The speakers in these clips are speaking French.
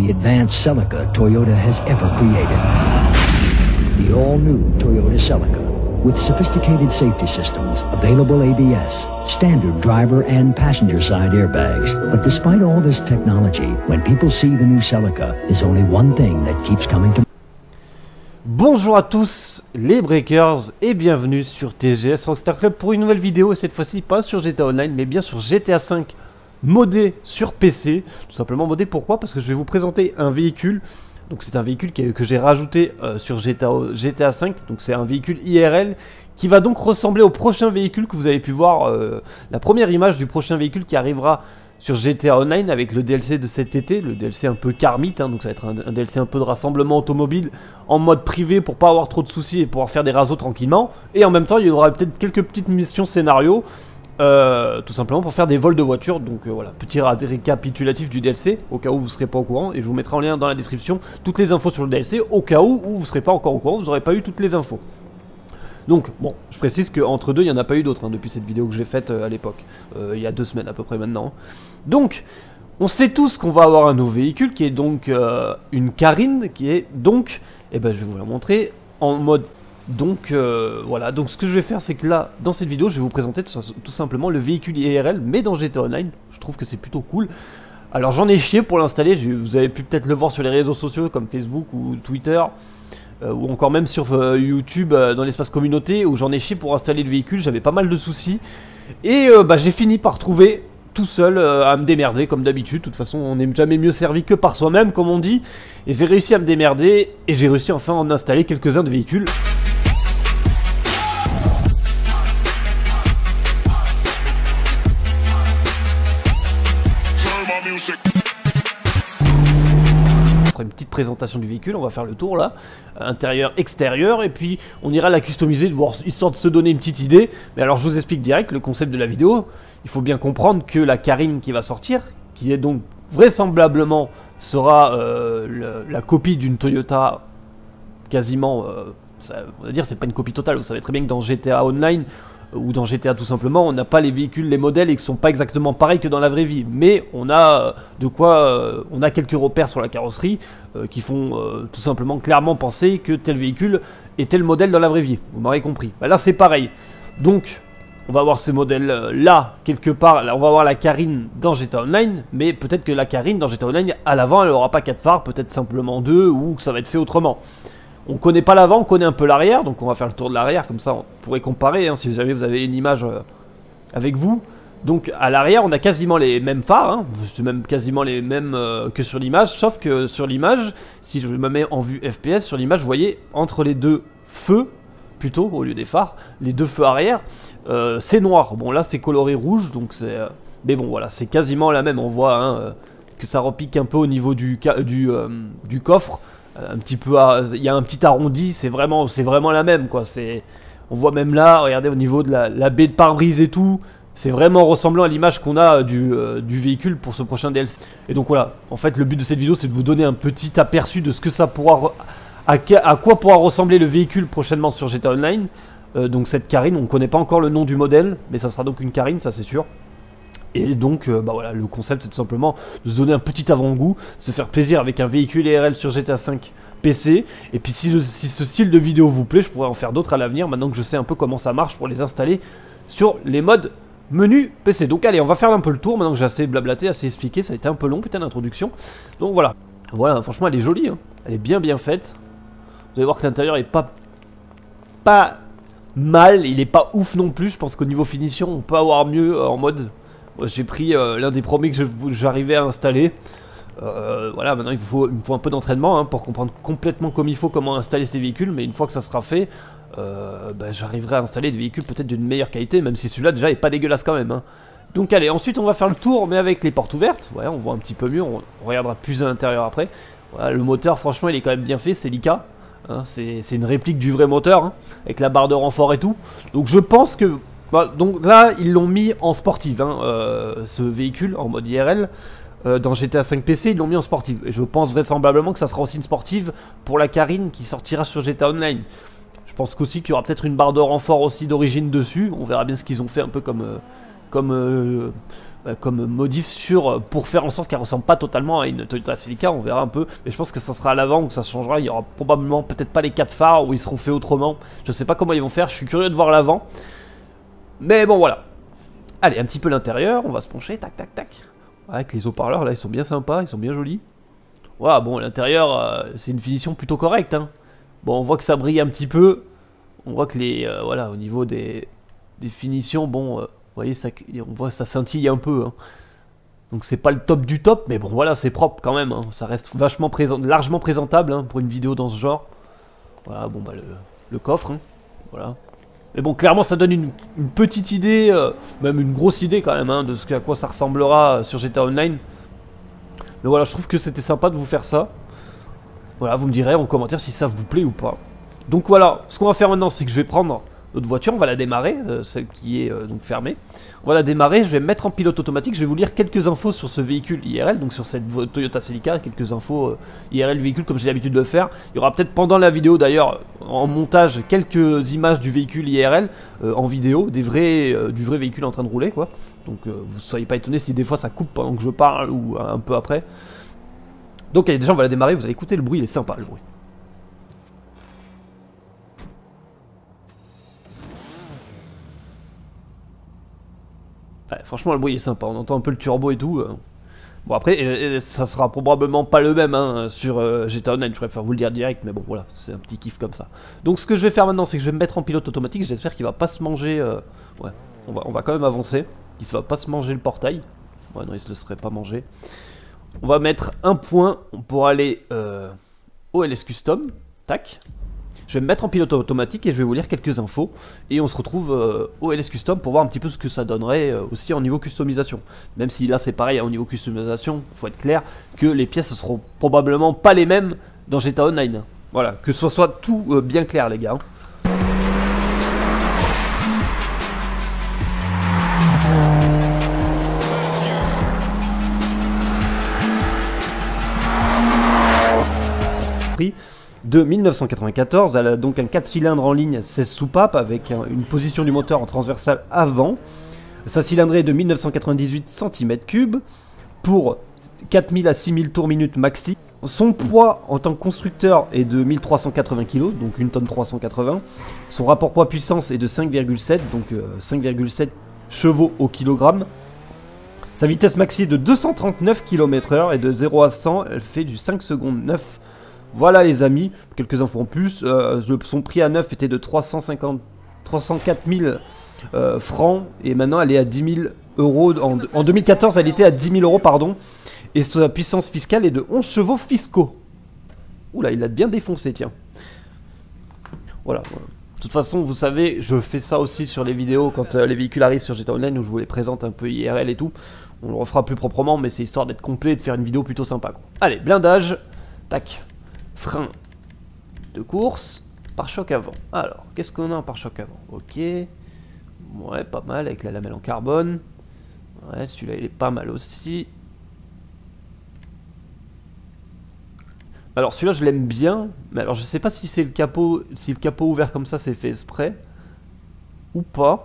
The advanced Celica Toyota has ever created. The all-new Toyota Celica, with sophisticated safety systems, available ABS, standard driver and passenger side airbags. But despite all this technology, when people see the new Celica, there's only one thing that keeps coming to. Bonjour à tous les Breakers et bienvenue sur TGS Rockstar Club pour une nouvelle vidéo, et cette fois-ci pas sur GTA Online mais bien sur GTA 5 modé sur PC. Tout simplement modé, pourquoi? Parce que je vais vous présenter un véhicule. Donc c'est un véhicule que j'ai rajouté sur GTA 5, donc c'est un véhicule IRL qui va donc ressembler au prochain véhicule que vous avez pu voir, la première image du prochain véhicule qui arrivera sur GTA Online avec le DLC de cet été, le DLC un peu karmite, hein, donc ça va être un DLC un peu de rassemblement automobile en mode privé pour pas avoir trop de soucis et pouvoir faire des rasos tranquillement. Et en même temps il y aura peut-être quelques petites missions scénario, tout simplement pour faire des vols de voitures. Donc voilà, petit récapitulatif du DLC au cas où vous ne serez pas au courant, et je vous mettrai en lien dans la description toutes les infos sur le DLC au cas où vous ne serez pas encore au courant, vous n'aurez pas eu toutes les infos. Donc bon, je précise qu'entre deux il n'y en a pas eu d'autres, hein, depuis cette vidéo que j'ai faite à l'époque, il y a 2 semaines à peu près maintenant. Donc on sait tous qu'on va avoir un nouveau véhicule qui est donc une Carine, qui est donc, et ben je vais vous la montrer en mode. Donc voilà, donc ce que je vais faire, c'est que là dans cette vidéo je vais vous présenter tout simplement le véhicule IRL mais dans GTA Online. Je trouve que c'est plutôt cool. Alors j'en ai chié pour l'installer, vous avez pu peut-être le voir sur les réseaux sociaux comme Facebook ou Twitter, ou encore même sur YouTube dans l'espace communauté, où j'en ai chié pour installer le véhicule. J'avais pas mal de soucis et bah, j'ai fini par trouver tout seul à me démerder comme d'habitude. De toute façon on n'est jamais mieux servi que par soi-même comme on dit, et j'ai réussi à me démerder et j'ai réussi enfin à en installer quelques-uns de véhicules. Une petite présentation du véhicule, on va faire le tour là, intérieur, extérieur, et puis on ira la customiser, histoire de se donner une petite idée. Mais alors je vous explique direct le concept de la vidéo. Il faut bien comprendre que la Carine qui va sortir, qui est donc vraisemblablement sera la copie d'une Toyota quasiment, on va dire c'est pas une copie totale. Vous savez très bien que dans GTA Online ou dans GTA tout simplement, on n'a pas les véhicules, les modèles, et qui sont pas exactement pareils que dans la vraie vie. Mais on a de quoi, on a quelques repères sur la carrosserie qui font tout simplement clairement penser que tel véhicule est tel modèle dans la vraie vie. Vous m'aurez compris. Bah là c'est pareil. Donc on va avoir ces modèles là quelque part. Là on va avoir la Carine dans GTA Online, mais peut-être que la Carine dans GTA Online à l'avant elle aura pas 4 phares, peut-être simplement 2, ou que ça va être fait autrement. On connaît pas l'avant, on connaît un peu l'arrière, donc on va faire le tour de l'arrière, comme ça on pourrait comparer, hein, si jamais vous avez une image avec vous. Donc à l'arrière on a quasiment les mêmes phares, hein, c'est même quasiment les mêmes que sur l'image, sauf que sur l'image, si je me mets en vue FPS, sur l'image vous voyez entre les deux feux, plutôt au lieu des phares, les deux feux arrière, c'est noir. Bon là c'est coloré rouge, donc c'est... mais bon voilà, c'est quasiment la même, on voit hein, que ça repique un peu au niveau du coffre. Un petit peu, il y a un petit arrondi, c'est vraiment la même quoi. On voit même là, regardez au niveau de la baie de pare-brise et tout, c'est vraiment ressemblant à l'image qu'on a du véhicule pour ce prochain DLC. Et donc voilà, en fait le but de cette vidéo c'est de vous donner un petit aperçu de ce que ça pourra, à quoi pourra ressembler le véhicule prochainement sur GTA Online. Donc cette Carine, on ne connaît pas encore le nom du modèle, mais ça sera donc une Carine, ça c'est sûr. Et donc, bah voilà, le concept c'est tout simplement de se donner un petit avant-goût, se faire plaisir avec un véhicule IRL sur GTA 5 PC. Et puis si ce style de vidéo vous plaît, je pourrais en faire d'autres à l'avenir, maintenant que je sais un peu comment ça marche pour les installer sur les modes menu PC. Donc allez, on va faire un peu le tour, maintenant que j'ai assez blablaté, assez expliqué, ça a été un peu long, putain d'introduction. Donc voilà, voilà, franchement elle est jolie, hein. Elle est bien faite. Vous allez voir que l'intérieur est pas mal, il est pas ouf non plus, je pense qu'au niveau finition on peut avoir mieux en mode... J'ai pris l'un des premiers que j'arrivais à installer. Voilà, maintenant il me faut un peu d'entraînement hein, pour comprendre complètement comme il faut comment installer ces véhicules. Mais une fois que ça sera fait, bah, j'arriverai à installer des véhicules peut-être d'une meilleure qualité, même si celui-là déjà est pas dégueulasse quand même hein. Donc allez, ensuite on va faire le tour, mais avec les portes ouvertes. Ouais, on voit un petit peu mieux, on regardera plus à l'intérieur après. Voilà, le moteur franchement il est quand même bien fait, c'est Lika hein, c'est une réplique du vrai moteur hein, avec la barre de renfort et tout. Donc je pense que... Bah, donc là ils l'ont mis en sportive hein, ce véhicule en mode IRL. Dans GTA 5 PC ils l'ont mis en sportive, et je pense vraisemblablement que ça sera aussi une sportive pour la Carine qui sortira sur GTA Online. Je pense qu'aussi qu'il y aura peut-être une barre de renfort aussi d'origine dessus. On verra bien ce qu'ils ont fait un peu comme comme modif pour faire en sorte qu'elle ressemble pas totalement à une Toyota Celica. On verra un peu, mais je pense que ça sera à l'avant où ça changera. Il y aura probablement peut-être pas les 4 phares ou ils seront faits autrement. Je sais pas comment ils vont faire, je suis curieux de voir l'avant. Mais bon voilà. Allez, un petit peu l'intérieur, on va se pencher, tac tac tac. Avec les haut-parleurs là, ils sont bien sympas, ils sont bien jolis. Voilà, bon l'intérieur c'est une finition plutôt correcte, hein. Bon, on voit que ça brille un petit peu. On voit que voilà, au niveau des finitions, bon, vous voyez, on voit que ça scintille un peu, hein. Donc c'est pas le top du top, mais bon, voilà, c'est propre quand même, hein. Ça reste vachement largement présentable, hein, pour une vidéo dans ce genre. Voilà, bon, bah le coffre, hein. Voilà. Mais bon, clairement, ça donne une petite idée, même une grosse idée quand même, hein, de à quoi ça ressemblera sur GTA Online. Mais voilà, je trouve que c'était sympa de vous faire ça. Voilà, vous me direz en commentaire si ça vous plaît ou pas. Donc voilà, ce qu'on va faire maintenant, c'est que je vais prendre notre voiture, on va la démarrer, celle qui est donc fermée. On va la démarrer, je vais me mettre en pilote automatique, je vais vous lire quelques infos sur ce véhicule IRL, donc sur cette Toyota Celica, quelques infos IRL du véhicule comme j'ai l'habitude de le faire. Il y aura peut-être pendant la vidéo d'ailleurs, en montage, quelques images du véhicule IRL en vidéo, du vrai véhicule en train de rouler, quoi. Donc vous ne soyez pas étonnés si des fois ça coupe pendant que je parle ou un peu après. Donc allez, déjà on va la démarrer, vous allez écouter le bruit, il est sympa le bruit. Ouais, franchement le bruit est sympa, on entend un peu le turbo et tout. Bon après, ça sera probablement pas le même, hein, sur GTA Online, je préfère vous le dire direct, mais bon voilà, c'est un petit kiff comme ça. Donc ce que je vais faire maintenant, c'est que je vais me mettre en pilote automatique, j'espère qu'il va pas se manger... Ouais, on va quand même avancer, qu'il va pas se manger le portail. Ouais non, il se le serait pas mangé. On va mettre un point pour aller au LS Custom, tac. Je vais me mettre en pilote automatique et je vais vous lire quelques infos. Et on se retrouve au LS Custom pour voir un petit peu ce que ça donnerait aussi en niveau customisation. Même si là c'est pareil, au niveau customisation, il faut être clair que les pièces ne seront probablement pas les mêmes dans GTA Online. Voilà, que ce soit tout bien clair les gars. De 1994, elle a donc un 4 cylindres en ligne 16 soupapes avec une position du moteur en transversal avant. Sa cylindrée est de 1998 cm3 pour 4000 à 6000 tours minute maxi. Son poids en tant que constructeur est de 1380 kg, donc 1 tonne 380. Son rapport poids-puissance est de 5,7, donc 5,7 chevaux au kilogramme. Sa vitesse maxi est de 239 km/h et de 0 à 100, elle fait du 5 secondes 9. Voilà les amis, quelques infos en plus. Son prix à neuf était de 304 000 francs et maintenant elle est à 10 000 euros. En 2014 elle était à 10 000 euros pardon. Et sa puissance fiscale est de 11 chevaux fiscaux. Oula, il l'a bien défoncé, tiens. Voilà. De toute façon, vous savez, je fais ça aussi sur les vidéos quand les véhicules arrivent sur GTA Online où je vous les présente un peu IRL et tout. On le refera plus proprement, mais c'est histoire d'être complet et de faire une vidéo plutôt sympa, quoi. Allez, blindage. Tac. Frein de course, pare-choc avant. Alors, qu'est-ce qu'on a en pare-choc avant? Ok. Ouais, pas mal avec la lamelle en carbone. Ouais, celui-là il est pas mal aussi. Alors celui-là je l'aime bien, mais alors je sais pas si c'est le capot, si le capot ouvert comme ça c'est fait exprès ou pas.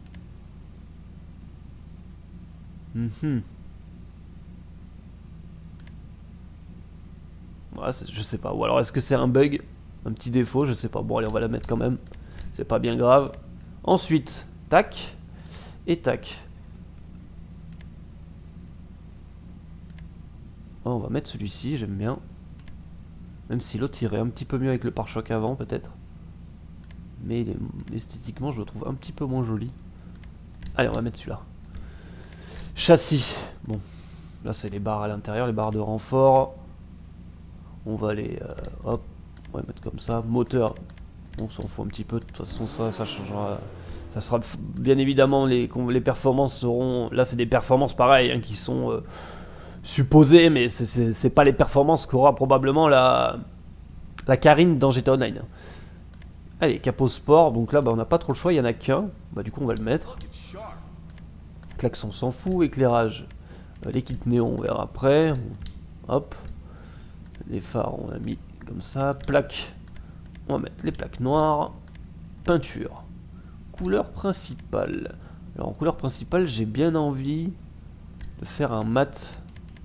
Ouais, je sais pas. Ou alors est-ce que c'est un bug, un petit défaut, je sais pas. Bon allez, on va la mettre quand même. C'est pas bien grave. Ensuite, tac et tac. Oh, on va mettre celui-ci, j'aime bien. Même si l'autre irait un petit peu mieux avec le pare-choc avant peut-être. Mais esthétiquement je le trouve un petit peu moins joli. Allez, on va mettre celui-là. Châssis. Bon, là c'est les barres à l'intérieur, les barres de renfort. On va les... hop, on va mettre comme ça. Moteur, on s'en fout un petit peu. De toute façon ça changera. Ça sera bien évidemment, les performances seront... Là c'est des performances pareilles hein, qui sont... supposé, mais c'est pas les performances qu'aura probablement la Karine dans GTA Online. Allez, capot sport, donc là bah, on n'a pas trop le choix, il n'y en a qu'un, bah du coup on va le mettre. Klaxon on s'en fout, éclairage, les kits néons on verra après, hop, les phares on a mis comme ça, plaques, on va mettre les plaques noires, peinture, couleur principale. Alors en couleur principale j'ai bien envie de faire un mat.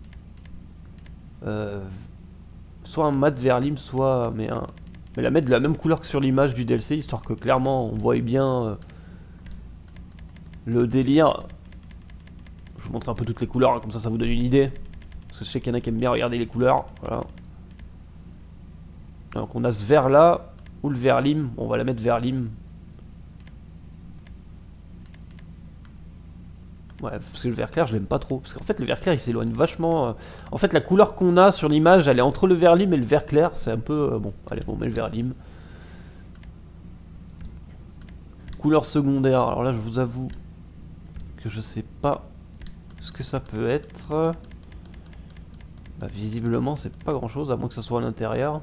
Soit un mat Verlim, soit... Mais la mettre de la même couleur que sur l'image du DLC, histoire que clairement on voit bien le délire. Je vous montre un peu toutes les couleurs, hein, comme ça vous donne une idée. Parce que je sais qu'il y en a qui aiment bien regarder les couleurs. Voilà. Donc on a ce vert là, ou le Verlim, on va la mettre Verlim. Ouais, parce que le vert clair, je l'aime pas trop. Parce qu'en fait, le vert clair, il s'éloigne vachement. En fait, la couleur qu'on a sur l'image, elle est entre le Verlim et le vert clair. C'est un peu... bon, allez, on met le Verlim. Couleur secondaire. Alors là, je vous avoue que je sais pas ce que ça peut être. Bah, visiblement, c'est pas grand-chose, à moins que ça soit à l'intérieur.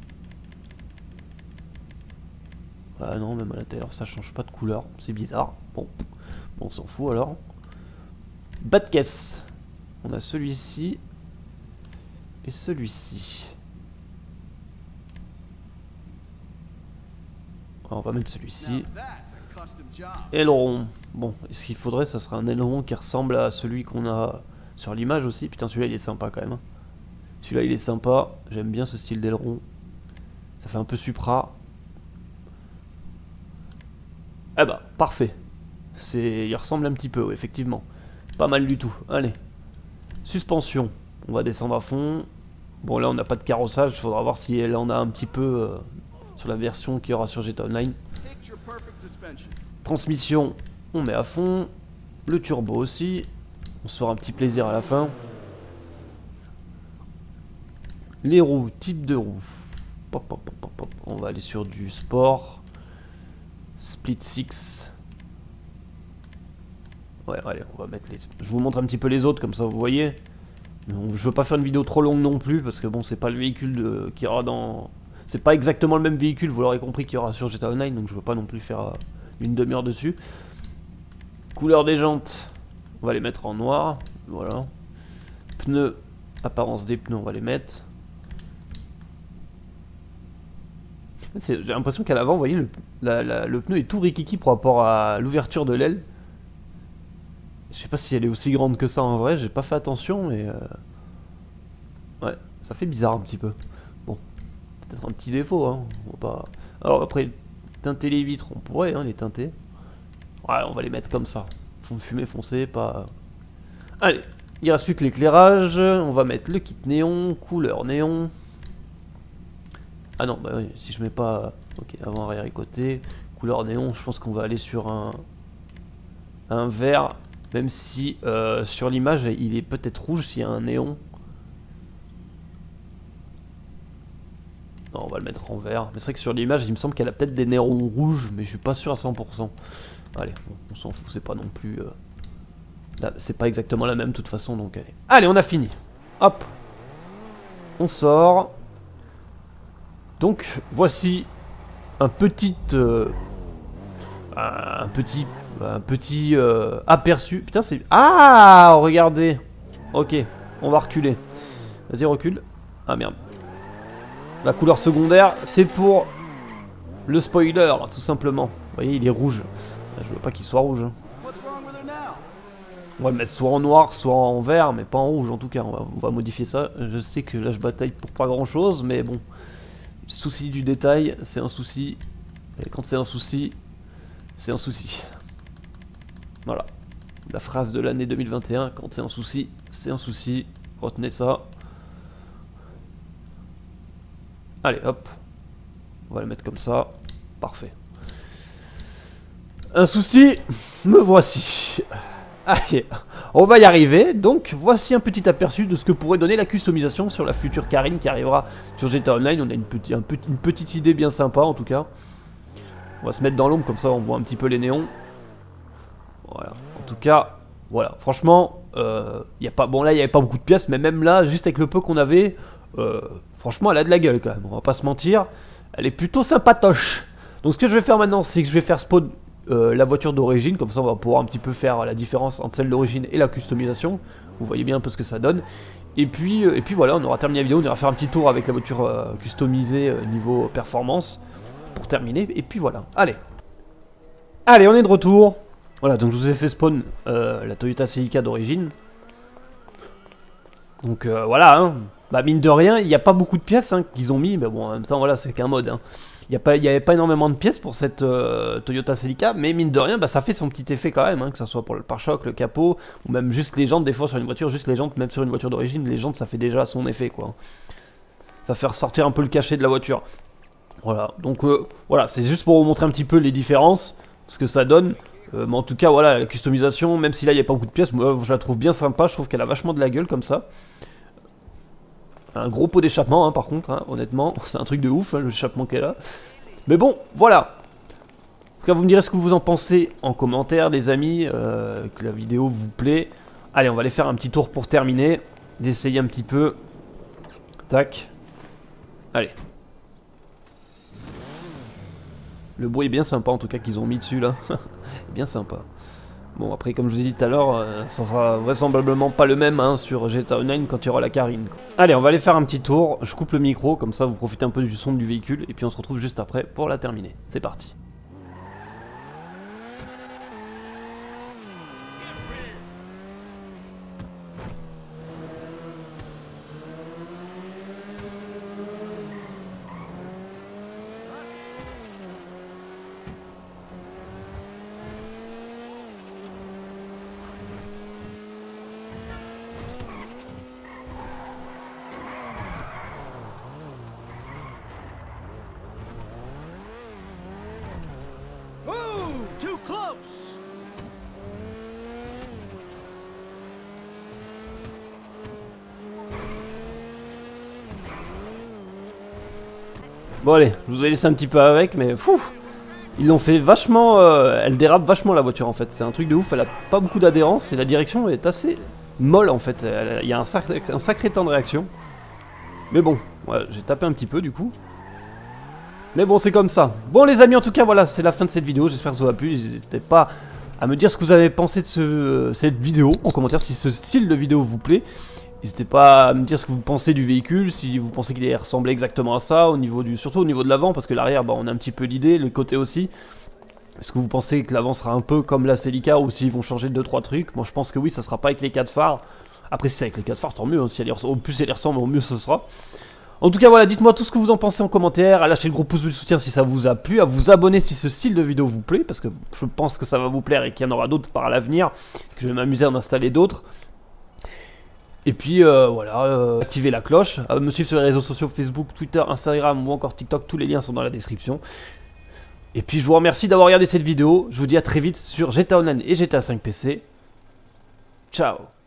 Ah non, même à l'intérieur, ça change pas de couleur. C'est bizarre. Bon, on s'en fout alors. Bas de caisse. On a celui-ci et celui-ci. On va mettre celui-ci. Aileron. Bon, ce qu'il faudrait, ça serait un aileron qui ressemble à celui qu'on a sur l'image aussi. Putain, celui-là, il est sympa quand même. Celui-là, il est sympa. J'aime bien ce style d'aileron. Ça fait un peu Supra. Ah bah, parfait. Il ressemble un petit peu, oui, effectivement. Pas mal du tout. Allez. Suspension. On va descendre à fond. Bon, là, on n'a pas de carrossage. Il faudra voir si elle en a un petit peu sur la version qu'il y aura sur GTA Online. Transmission, on met à fond. Le turbo aussi. On se fera un petit plaisir à la fin. Les roues, type de roue. Pop, pop, pop, pop, pop. On va aller sur du sport. Split 6. Ouais, allez, on va mettre les... Je vous montre un petit peu les autres, comme ça vous voyez. Je veux pas faire une vidéo trop longue non plus, parce que bon, c'est pas le véhicule qui aura dans... C'est pas exactement le même véhicule, vous l'aurez compris, qu'il y aura sur GTA Online, donc je veux pas non plus faire une demi-heure dessus. Couleur des jantes, on va les mettre en noir, voilà. Pneus, apparence des pneus, on va les mettre. J'ai l'impression qu'à l'avant, vous voyez, le pneu est tout rikiki par rapport à l'ouverture de l'aile. Je sais pas si elle est aussi grande que ça en vrai, j'ai pas fait attention, mais... Ouais, ça fait bizarre un petit peu. Bon, peut-être un petit défaut, hein. On va pas... Alors après, teinter les vitres, on pourrait hein, les teinter. Ouais, on va les mettre comme ça. Fond fumée foncé, pas... Allez, il reste plus que l'éclairage. On va mettre le kit néon, couleur néon. Ah non, bah oui, si je mets pas... Ok, avant, arrière et côté. Couleur néon, je pense qu'on va aller sur un vert... Même si sur l'image il est peut-être rouge s'il y a un néon. Non, on va le mettre en vert. Mais c'est vrai que sur l'image il me semble qu'elle a peut-être des néons rouges, mais je suis pas sûr à 100%. Allez, on s'en fout, c'est pas non plus... c'est pas exactement la même de toute façon, donc allez. Allez, on a fini. Hop. On sort. Donc voici un petit aperçu. Putain, c'est... Ah, regardez. Ok, on va reculer. Vas-y, recule. Ah, merde. La couleur secondaire, c'est pour le spoiler, tout simplement. Vous voyez, il est rouge. Je veux pas qu'il soit rouge. On va le mettre soit en noir, soit en vert, mais pas en rouge en tout cas. On va modifier ça. Je sais que là, je bataille pour pas grand-chose, mais bon. Souci du détail, c'est un souci. Et quand c'est un souci, c'est un souci. Voilà, la phrase de l'année 2021, quand c'est un souci, c'est un souci. Retenez ça. Allez, hop. On va le mettre comme ça. Parfait. Un souci, me voici. Allez, on va y arriver. Donc, voici un petit aperçu de ce que pourrait donner la customisation sur la future Karine qui arrivera sur GTA Online. On a une petite idée bien sympa, en tout cas. On va se mettre dans l'ombre, comme ça on voit un petit peu les néons. Voilà, en tout cas, voilà, franchement, y a pas, bon là il n'y avait pas beaucoup de pièces, mais même là, juste avec le peu qu'on avait, franchement elle a de la gueule quand même, on va pas se mentir, elle est plutôt sympatoche. Donc ce que je vais faire maintenant, c'est que je vais faire spawn la voiture d'origine, comme ça on va pouvoir un petit peu faire la différence entre celle d'origine et la customisation, vous voyez bien un peu ce que ça donne. Et puis voilà, on aura terminé la vidéo, on ira faire un petit tour avec la voiture customisée niveau performance, pour terminer, et puis voilà, allez, on est de retour. Voilà, donc je vous ai fait spawn la Toyota Celica d'origine. Donc voilà, hein. Bah mine de rien, il n'y a pas beaucoup de pièces hein, qu'ils ont mis, mais bon, en même temps, voilà, c'est qu'un mode. Hein. Il n'y avait pas énormément de pièces pour cette Toyota Celica, mais mine de rien, bah, ça fait son petit effet quand même, hein, que ce soit pour le pare-choc, le capot, ou même juste les jantes, des fois sur une voiture, juste les jantes, même sur une voiture d'origine, les jantes, ça fait déjà son effet, quoi. Ça fait ressortir un peu le cachet de la voiture. Voilà, donc voilà, c'est juste pour vous montrer un petit peu les différences, ce que ça donne. Mais en tout cas, voilà, la customisation, même si là, il n'y a pas beaucoup de pièces, moi, je la trouve bien sympa, je trouve qu'elle a vachement de la gueule, comme ça. Un gros pot d'échappement, hein, par contre, hein, honnêtement, c'est un truc de ouf, hein, l'échappement qu'elle a. Mais bon, voilà. En tout cas, vous me direz ce que vous en pensez en commentaire, les amis, que la vidéo vous plaît. Allez, on va aller faire un petit tour pour terminer, d'essayer un petit peu. Tac. Allez. Le bruit est bien sympa, en tout cas, qu'ils ont mis dessus, là. Bien sympa. Bon, après, comme je vous ai dit tout à l'heure, ça sera vraisemblablement pas le même hein, sur GTA Online quand il y aura la carine. Quoi. Allez, on va aller faire un petit tour. Je coupe le micro, comme ça vous profitez un peu du son du véhicule. Et puis on se retrouve juste après pour la terminer. C'est parti. Bon allez, je vous ai laissé un petit peu avec, mais fou, ils l'ont fait vachement, elle dérape vachement la voiture en fait, c'est un truc de ouf, elle a pas beaucoup d'adhérence et la direction est assez molle en fait, il y a un sacré temps de réaction. Mais bon, ouais, j'ai tapé un petit peu du coup. Mais bon, c'est comme ça. Bon les amis, en tout cas, voilà, c'est la fin de cette vidéo, j'espère que ça vous a plu, n'hésitez pas à me dire ce que vous avez pensé de cette vidéo, en commentaire si ce style de vidéo vous plaît. N'hésitez pas à me dire ce que vous pensez du véhicule, si vous pensez qu'il ressemblait exactement à ça, surtout au niveau de l'avant, parce que l'arrière, bah, on a un petit peu l'idée, le côté aussi. Est-ce que vous pensez que l'avant sera un peu comme la Celica, ou s'ils vont changer 2-3 trucs? Moi je pense que oui, ça sera pas avec les 4 phares. Après si c'est avec les 4 phares, tant mieux, hein. Si au plus elle ressemble, au mieux ce sera. En tout cas voilà, dites-moi tout ce que vous en pensez en commentaire, à lâcher le gros pouce bleu de soutien si ça vous a plu, à vous abonner si ce style de vidéo vous plaît, parce que je pense que ça va vous plaire et qu'il y en aura d'autres par l'avenir, que je vais m'amuser à en installer d'autres. Et puis voilà, activez la cloche, me suivre sur les réseaux sociaux Facebook, Twitter, Instagram ou encore TikTok, tous les liens sont dans la description. Et puis je vous remercie d'avoir regardé cette vidéo, je vous dis à très vite sur GTA Online et GTA 5 PC. Ciao.